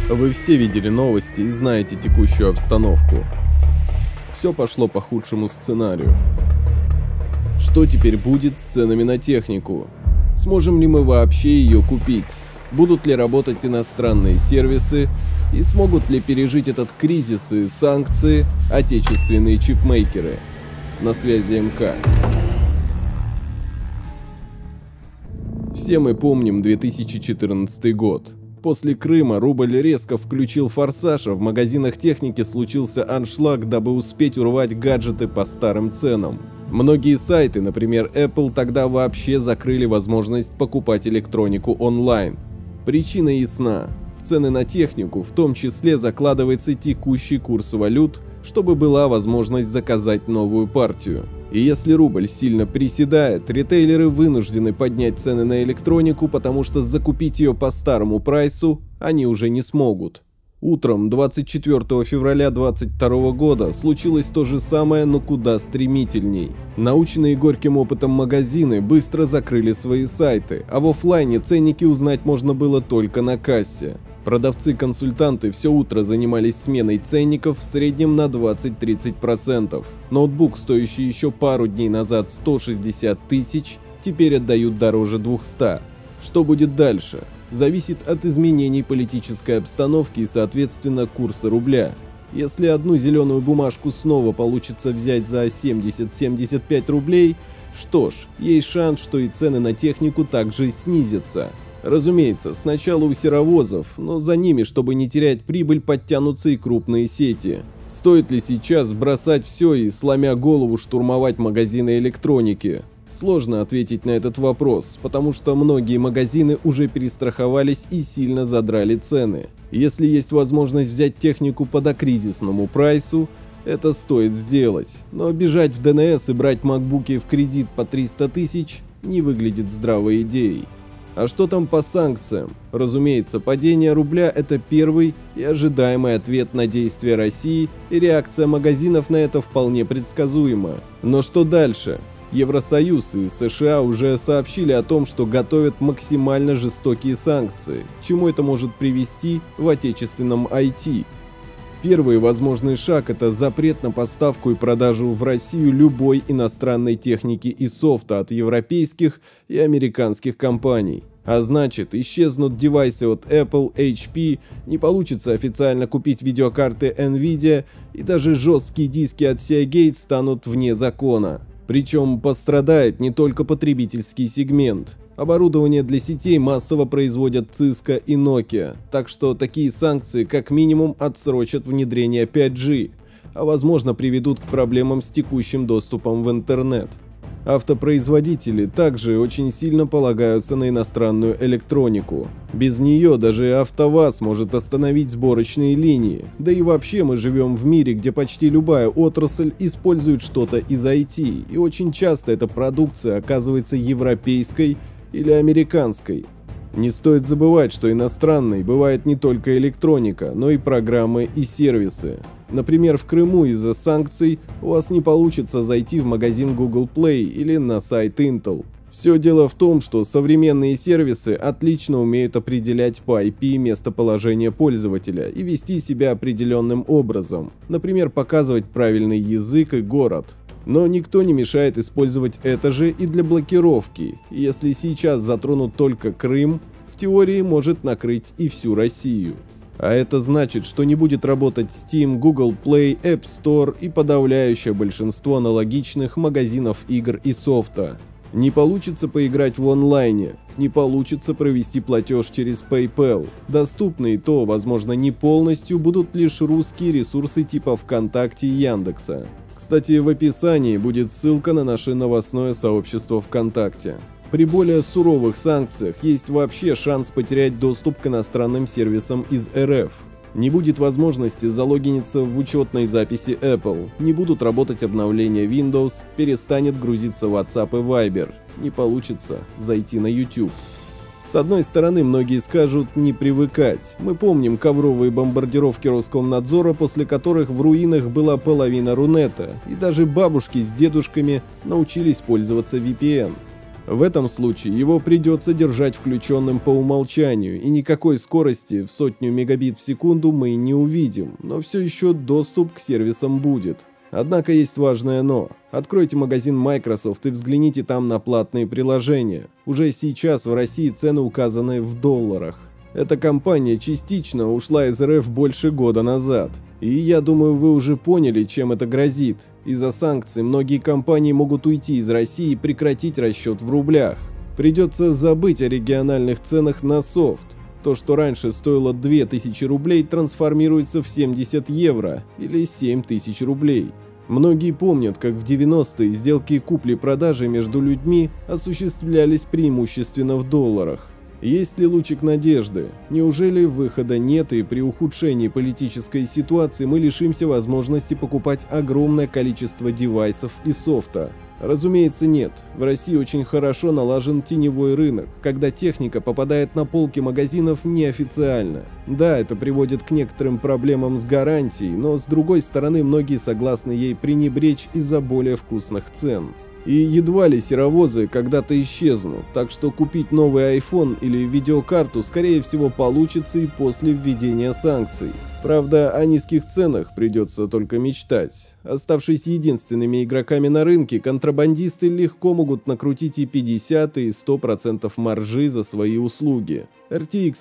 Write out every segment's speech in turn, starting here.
Вы все видели новости и знаете текущую обстановку. Все пошло по худшему сценарию. Что теперь будет с ценами на технику? Сможем ли мы вообще ее купить? Будут ли работать иностранные сервисы? И смогут ли пережить этот кризис и санкции отечественные чипмейкеры? На связи МК. Все мы помним 2014 год. После Крыма рубль резко включил форсаж, а в магазинах техники случился аншлаг, дабы успеть урвать гаджеты по старым ценам. Многие сайты, например Apple, тогда вообще закрыли возможность покупать электронику онлайн. Причина ясна. В цены на технику в том числе закладывается текущий курс валют, чтобы была возможность заказать новую партию. И если рубль сильно приседает, ритейлеры вынуждены поднять цены на электронику, потому что закупить ее по старому прайсу они уже не смогут. Утром 24 февраля 2022 года случилось то же самое, но куда стремительней. Наученные горьким опытом магазины быстро закрыли свои сайты, а в офлайне ценники узнать можно было только на кассе. Продавцы-консультанты все утро занимались сменой ценников в среднем на 20-30%. Ноутбук, стоящий еще пару дней назад 160 тысяч, теперь отдают дороже 200. Что будет дальше? Зависит от изменений политической обстановки и, соответственно, курса рубля. Если одну зеленую бумажку снова получится взять за 70-75 рублей, что ж, есть шанс, что и цены на технику также снизятся. Разумеется, сначала у серовозов, но за ними, чтобы не терять прибыль, подтянутся и крупные сети. Стоит ли сейчас бросать все и, сломя голову, штурмовать магазины электроники? Сложно ответить на этот вопрос, потому что многие магазины уже перестраховались и сильно задрали цены. Если есть возможность взять технику по докризисному прайсу, это стоит сделать. Но бежать в ДНС и брать макбуки в кредит по 300 тысяч не выглядит здравой идеей. А что там по санкциям? Разумеется, падение рубля – это первый и ожидаемый ответ на действия России, и реакция магазинов на это вполне предсказуема. Но что дальше? Евросоюз и США уже сообщили о том, что готовят максимально жестокие санкции. К чему это может привести в отечественном IT? Первый возможный шаг – это запрет на поставку и продажу в Россию любой иностранной техники и софта от европейских и американских компаний. А значит, исчезнут девайсы от Apple, HP, не получится официально купить видеокарты Nvidia, и даже жесткие диски от Seagate станут вне закона. Причем пострадает не только потребительский сегмент. Оборудование для сетей массово производят Cisco и Nokia, так что такие санкции как минимум отсрочат внедрение 5G, а возможно приведут к проблемам с текущим доступом в интернет. Автопроизводители также очень сильно полагаются на иностранную электронику. Без нее даже АвтоВАЗ может остановить сборочные линии. Да и вообще мы живем в мире, где почти любая отрасль использует что-то из IT, и очень часто эта продукция оказывается европейской или американской. Не стоит забывать, что иностранной бывает не только электроника, но и программы и сервисы. Например, в Крыму из-за санкций у вас не получится зайти в магазин Google Play или на сайт Intel. Все дело в том, что современные сервисы отлично умеют определять по IP местоположение пользователя и вести себя определенным образом, например, показывать правильный язык и город. Но никто не мешает использовать это же и для блокировки. Если сейчас затронут только Крым, в теории может накрыть и всю Россию. А это значит, что не будет работать Steam, Google Play, App Store и подавляющее большинство аналогичных магазинов игр и софта. Не получится поиграть в онлайне, не получится провести платеж через PayPal. Доступны и то, возможно, не полностью, будут лишь русские ресурсы типа ВКонтакте и Яндекса. Кстати, в описании будет ссылка на наше новостное сообщество ВКонтакте. При более суровых санкциях есть вообще шанс потерять доступ к иностранным сервисам из РФ. Не будет возможности залогиниться в учетной записи Apple, не будут работать обновления Windows, перестанет грузиться WhatsApp и Viber, не получится зайти на YouTube. С одной стороны, многие скажут не привыкать. Мы помним ковровые бомбардировки Роскомнадзора, после которых в руинах была половина Рунета, и даже бабушки с дедушками научились пользоваться VPN. В этом случае его придется держать включенным по умолчанию, и никакой скорости в 100 мегабит в секунду мы не увидим, но все еще доступ к сервисам будет. Однако есть важное «но». Откройте магазин Microsoft и взгляните там на платные приложения. Уже сейчас в России цены указаны в долларах. Эта компания частично ушла из РФ больше года назад. И я думаю, вы уже поняли, чем это грозит. Из-за санкций многие компании могут уйти из России и прекратить расчет в рублях. Придется забыть о региональных ценах на софт. То, что раньше стоило 2000 рублей, трансформируется в 70 евро или 7000 рублей. Многие помнят, как в 90-е сделки купли-продажи между людьми осуществлялись преимущественно в долларах. Есть ли лучик надежды? Неужели выхода нет, и при ухудшении политической ситуации мы лишимся возможности покупать огромное количество девайсов и софта? Разумеется, нет. В России очень хорошо налажен теневой рынок, когда техника попадает на полки магазинов неофициально. Да, это приводит к некоторым проблемам с гарантией, но с другой стороны многие согласны ей пренебречь из-за более вкусных цен. И едва ли серовозы когда-то исчезнут, так что купить новый iPhone или видеокарту скорее всего получится и после введения санкций. Правда, о низких ценах придется только мечтать. Оставшись единственными игроками на рынке, контрабандисты легко могут накрутить и 50, и 100% маржи за свои услуги. RTX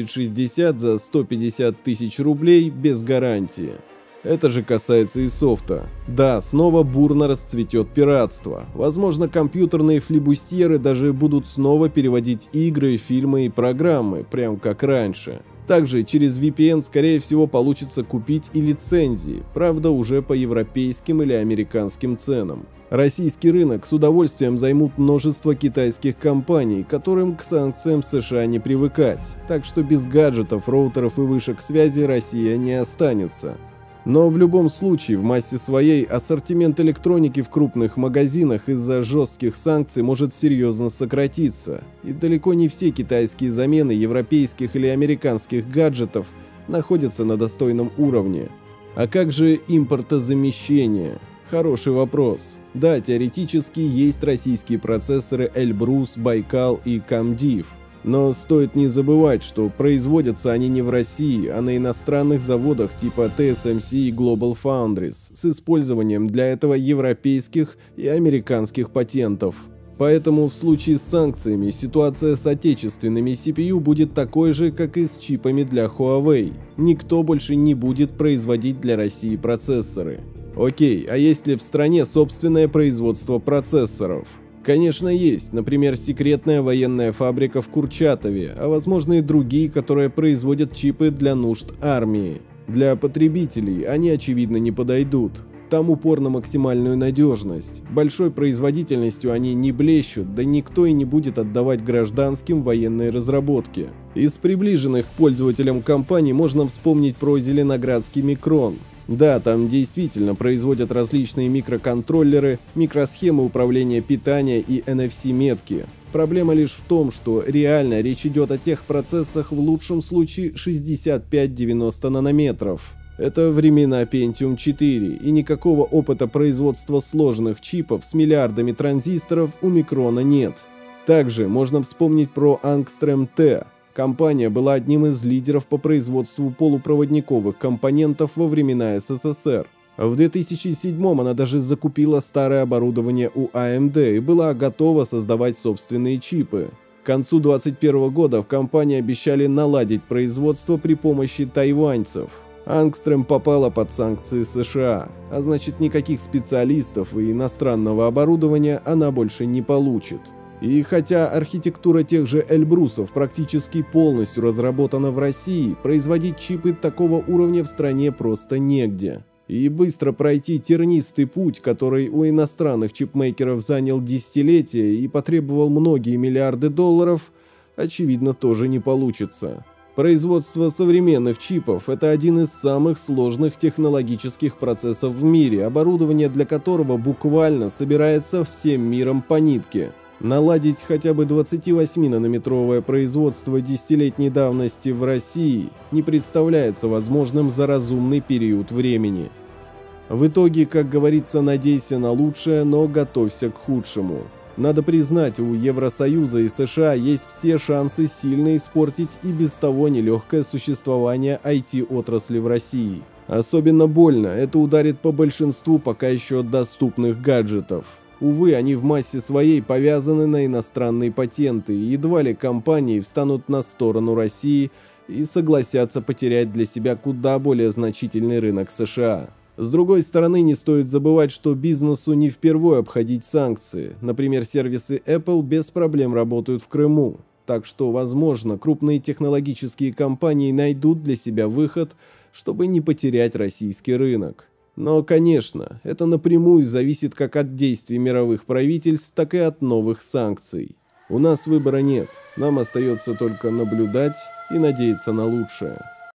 3060 за 150 тысяч рублей без гарантии. Это же касается и софта. Да, снова бурно расцветет пиратство. Возможно, компьютерные флибустьеры даже будут снова переводить игры, фильмы и программы, прям как раньше. Также через VPN, скорее всего, получится купить и лицензии, правда уже по европейским или американским ценам. Российский рынок с удовольствием займут множество китайских компаний, которым к санкциям США не привыкать, так что без гаджетов, роутеров и вышек связи Россия не останется. Но в любом случае, в массе своей, ассортимент электроники в крупных магазинах из-за жестких санкций может серьезно сократиться, и далеко не все китайские замены европейских или американских гаджетов находятся на достойном уровне. А как же импортозамещение? Хороший вопрос. Да, теоретически есть российские процессоры Эльбрус, Байкал и Камдив. Но стоит не забывать, что производятся они не в России, а на иностранных заводах типа TSMC и Global Foundries с использованием для этого европейских и американских патентов. Поэтому в случае с санкциями ситуация с отечественными CPU будет такой же, как и с чипами для Huawei. Никто больше не будет производить для России процессоры. Окей, а есть ли в стране собственное производство процессоров? Конечно, есть, например, секретная военная фабрика в Курчатове, а возможно и другие, которые производят чипы для нужд армии. Для потребителей они, очевидно, не подойдут. Там упор на максимальную надежность. Большой производительностью они не блещут, да никто и не будет отдавать гражданским военные разработки. Из приближенных к пользователям компаний можно вспомнить про Зеленоградский Микрон. Да, там действительно производят различные микроконтроллеры, микросхемы управления питания и NFC-метки. Проблема лишь в том, что реально речь идет о тех процессах в лучшем случае 65-90 нанометров. Это времена Pentium 4, и никакого опыта производства сложных чипов с миллиардами транзисторов у Микрона нет. Также можно вспомнить про Angstrom T. Компания была одним из лидеров по производству полупроводниковых компонентов во времена СССР. В 2007-м она даже закупила старое оборудование у AMD и была готова создавать собственные чипы. К концу 2021 года в компании обещали наладить производство при помощи тайваньцев. Angstrom попала под санкции США, а значит никаких специалистов и иностранного оборудования она больше не получит. И хотя архитектура тех же Эльбрусов практически полностью разработана в России, производить чипы такого уровня в стране просто негде. И быстро пройти тернистый путь, который у иностранных чипмейкеров занял десятилетия и потребовал многие миллиарды долларов, очевидно тоже не получится. Производство современных чипов – это один из самых сложных технологических процессов в мире, оборудование для которого буквально собирается всем миром по нитке. Наладить хотя бы 28-нанометровое производство десятилетней давности в России не представляется возможным за разумный период времени. В итоге, как говорится, надейся на лучшее, но готовься к худшему. Надо признать, у Евросоюза и США есть все шансы сильно испортить и без того нелегкое существование IT-отрасли в России. Особенно больно это ударит по большинству пока еще доступных гаджетов. Увы, они в массе своей повязаны на иностранные патенты, и едва ли компании встанут на сторону России и согласятся потерять для себя куда более значительный рынок США. С другой стороны, не стоит забывать, что бизнесу не впервой обходить санкции. Например, сервисы Apple без проблем работают в Крыму. Так что, возможно, крупные технологические компании найдут для себя выход, чтобы не потерять российский рынок. Но, конечно, это напрямую зависит как от действий мировых правительств, так и от новых санкций. У нас выбора нет, нам остается только наблюдать и надеяться на лучшее.